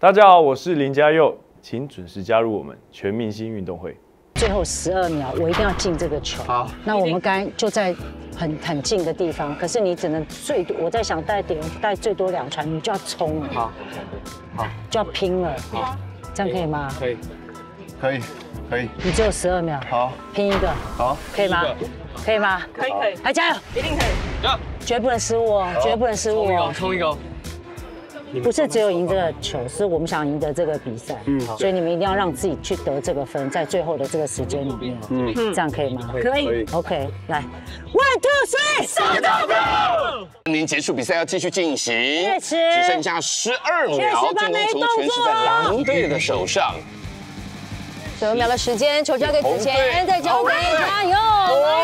大家好，我是林家佑，请准时加入我们全明星运动会。 最后12秒，我一定要进这个球。好，那我们刚才就在很近的地方，可是你只能最多，我在想带最多2传，你就要冲了。好，就要拼了。好，这样可以吗？ 可以。 你只有12秒。好，拼一个。好，可以吗？可以吗？ 可以， 来加油！ 一定可以。 绝不能失误哦，绝不能失误哦。 冲一个。 不是只有赢这个球，是我们想赢得这个比赛。所以你们一定要让自己去得这个分，在最后的这个时间里面。这样可以吗？ 可以。 OK， 来 ，1、2、3，上场 ！Go！ 您结束比赛要继续进行， 只剩下12秒，进攻球权是在狼队的手上。 9秒的时间，球交给子贤，再交给加油！